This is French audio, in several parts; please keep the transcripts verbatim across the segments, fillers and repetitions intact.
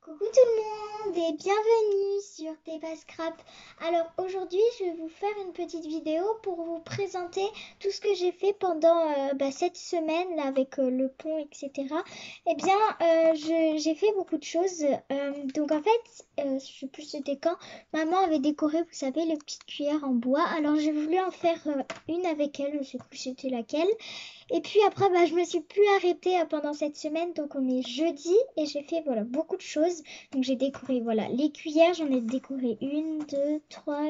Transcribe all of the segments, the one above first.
Coucou tout le monde et bienvenue sur Teba Scrap. Alors aujourd'hui je vais vous faire une petite vidéo pour vous présenter tout ce que j'ai fait pendant euh, bah, cette semaine là, avec euh, le pont etc. Eh bien euh, je- j'ai fait beaucoup de choses. Euh, donc en fait euh, je sais plus c'était quand, maman avait décoré vous savez les petites cuillères en bois. Alors j'ai voulu en faire euh, une avec elle, je sais plus c'était laquelle. Et puis après, bah, je me suis plus arrêtée euh, pendant cette semaine, donc on est jeudi et j'ai fait voilà beaucoup de choses. Donc j'ai décoré voilà les cuillères, j'en ai décoré une, deux, trois,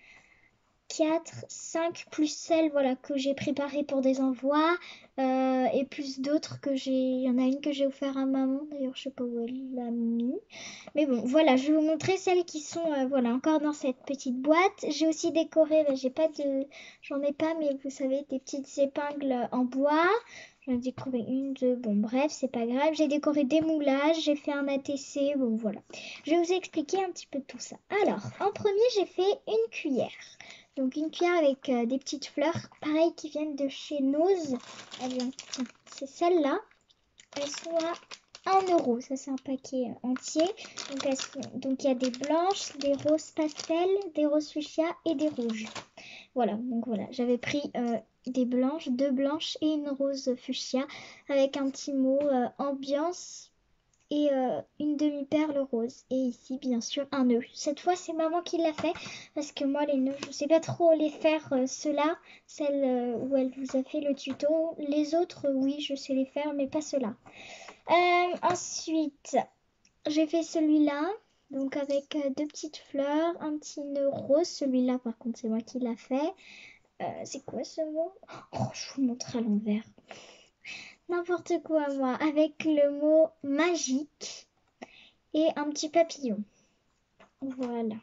quatre, cinq plus celles voilà que j'ai préparées pour des envois euh, et plus d'autres que j'ai. Il y en a une que j'ai offert à maman d'ailleurs, je sais pas où elle l'a mis. Mais bon, voilà, je vais vous montrer celles qui sont euh, voilà encore dans cette petite boîte. J'ai aussi décoré, là, j'ai pas de, j'en ai pas, mais vous savez, des petites épingles en bois. J'en ai décoré une, deux, bon bref, c'est pas grave. J'ai décoré des moulages, j'ai fait un A T C, bon voilà. Je vais vous expliquer un petit peu tout ça. Alors, en premier, j'ai fait une cuillère. Donc une cuillère avec euh, des petites fleurs, pareil, qui viennent de chez Nose. Eh bien, tiens, c'est celle-là. Elles sont à un euro. Ça, c'est un paquet euh, entier. Donc, elles sont- donc, il y a des blanches, des roses pastel, des roses fuchsia et des rouges. Voilà, donc voilà. J'avais pris euh, des blanches, deux blanches et une rose fuchsia avec un petit mot euh, ambiance et euh, une demi-perle rose. Et ici, bien sûr, un nœud. Cette fois, c'est maman qui l'a fait parce que moi, les nœuds, je ne sais pas trop les faire, euh, ceux-là, celle euh, où elle vous a fait le tuto. Les autres, oui, je sais les faire, mais pas ceux-là. Euh, ensuite, j'ai fait celui-là, donc avec euh, deux petites fleurs, un petit nœud rose. Celui-là, par contre, c'est moi qui l'a fait. Euh, c'est quoi ce mot? Oh, je vous montre à l'envers. N'importe quoi, moi. Avec le mot magique et un petit papillon. Voilà.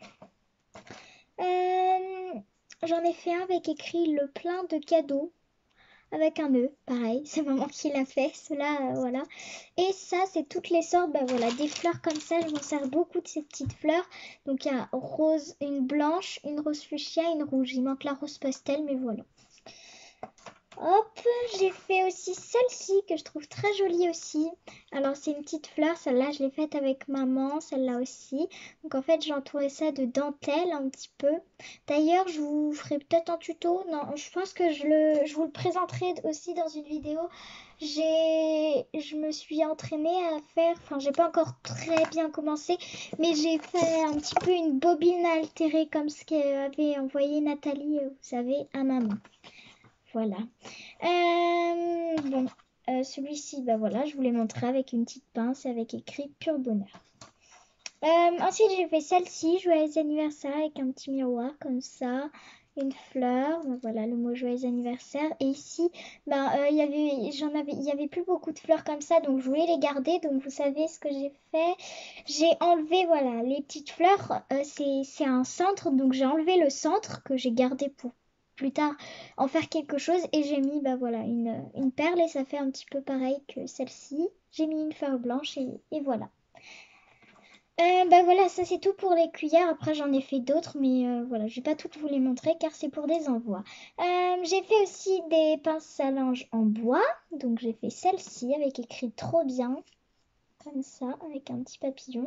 Euh, J'en ai fait un avec écrit le plein de cadeaux. Avec un nœud, pareil, c'est maman qui l'a fait, cela, euh, voilà. Et ça, c'est toutes les sortes, bah voilà, des fleurs comme ça, je m'en sers beaucoup de ces petites fleurs. Donc il y a rose, une blanche, une rose fuchsia, une rouge. Il manque la rose pastel, mais voilà. Hop, j'ai fait aussi celle-ci que je trouve très jolie aussi. Alors c'est une petite fleur, celle-là je l'ai faite avec maman, celle-là aussi. Donc en fait j'ai entouré ça de dentelle un petit peu. D'ailleurs je vous ferai peut-être un tuto. Non, je pense que je, le, je vous le présenterai aussi dans une vidéo. J'ai, je me suis entraînée à faire, enfin j'ai pas encore très bien commencé, mais j'ai fait un petit peu une bobine altérée comme ce qu'avait envoyé Nathalie, vous savez, à maman. Voilà. Euh, bon, euh, celui-ci, bah voilà, je vous l'ai montré avec une petite pince avec écrit Pur Bonheur. Euh, ensuite, j'ai fait celle-ci, Joyeux anniversaire, avec un petit miroir comme ça, une fleur, bah voilà le mot Joyeux anniversaire. Et ici, bah, euh, y avait, j'en avais, il y avait plus beaucoup de fleurs comme ça, donc je voulais les garder. Donc vous savez ce que j'ai fait, j'ai enlevé voilà les petites fleurs. Euh, c'est, c'est un centre, donc j'ai enlevé le centre que j'ai gardé pour plus tard en faire quelque chose et j'ai mis bah voilà une, une perle et ça fait un petit peu pareil que celle-ci. J'ai mis une fleur blanche et, et voilà. Euh, bah voilà, ça c'est tout pour les cuillères. Après j'en ai fait d'autres, mais euh, voilà, je vais pas toutes vous les montrer car c'est pour des envois. Euh, j'ai fait aussi des pinces à linge en bois. Donc j'ai fait celle-ci avec écrit trop bien, comme ça, avec un petit papillon.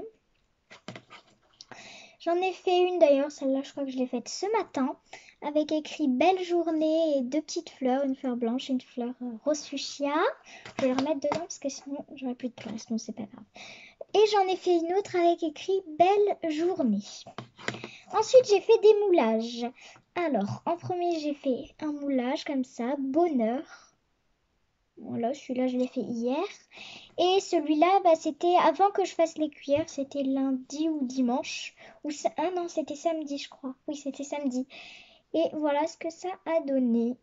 J'en ai fait une d'ailleurs, celle-là je crois que je l'ai faite ce matin, avec écrit belle journée et deux petites fleurs, une fleur blanche et une fleur euh, rose fuchsia. Je vais les remettre dedans parce que sinon j'aurai plus de place, donc c'est pas grave. Et j'en ai fait une autre avec écrit belle journée. Ensuite, j'ai fait des moulages. Alors, en premier, j'ai fait un moulage comme ça, bonheur. Voilà, celui-là, je l'ai fait hier. Et celui-là, bah, c'était avant que je fasse les cuillères, c'était lundi ou dimanche. Ou ça... Ah non, c'était samedi, je crois. Oui, c'était samedi. Et voilà ce que ça a donné.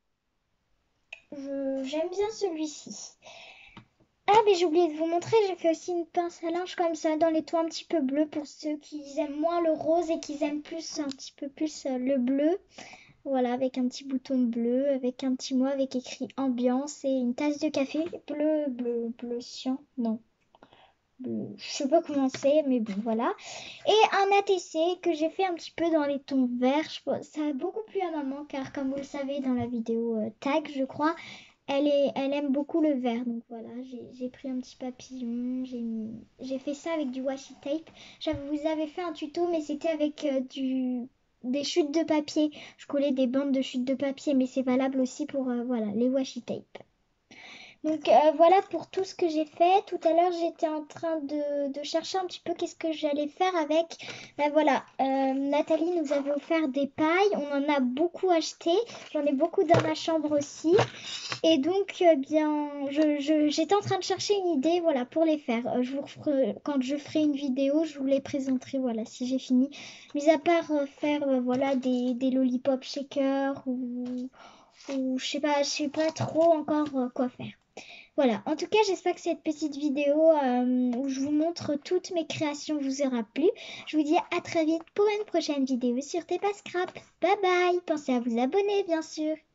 Je... J'aime bien celui-ci. Ah, mais j'ai oublié de vous montrer, j'ai fait aussi une pince à linge comme ça, dans les tons un petit peu bleus pour ceux qui aiment moins le rose et qui aiment plus, un petit peu plus euh, le bleu. Voilà, avec un petit bouton bleu, avec un petit mot avec écrit ambiance et une tasse de café bleu, bleu, bleu cyan, non. Bleu, je sais pas comment c'est, mais bon, voilà. Et un A T C que j'ai fait un petit peu dans les tons verts. Je pense- ça a beaucoup plu à maman, car comme vous le savez dans la vidéo euh, tag, je crois, elle, est, elle aime beaucoup le vert. Donc voilà, j'ai pris un petit papillon. J'ai mis... j'ai fait ça avec du washi tape. Je vous avais fait un tuto, mais c'était avec euh, du... des chutes de papier. Je collais des bandes de chutes de papier, mais c'est valable aussi pour euh, voilà, les washi tape. Donc euh, voilà pour tout ce que j'ai fait. Tout à l'heure, j'étais en train de, de chercher un petit peu qu'est-ce que j'allais faire avec. Ben voilà, euh, Nathalie nous avait offert des pailles. On en a beaucoup acheté. J'en ai beaucoup dans ma chambre aussi. Et donc, euh, bien, je, je- j'étais en train de chercher une idée, voilà, pour les faire. Euh, je vous referai- quand je ferai une vidéo, je vous les présenterai, voilà, si j'ai fini. Mis à part euh, faire, euh, voilà, des, des lollipop shakers ou, ou je sais pas, je sais pas trop encore euh, quoi faire. Voilà, en tout cas, j'espère que cette petite vidéo euh, où je vous montre toutes mes créations vous aura plu. Je vous dis à très vite pour une prochaine vidéo sur Tepa Scrap. Bye bye, pensez à vous abonner bien sûr.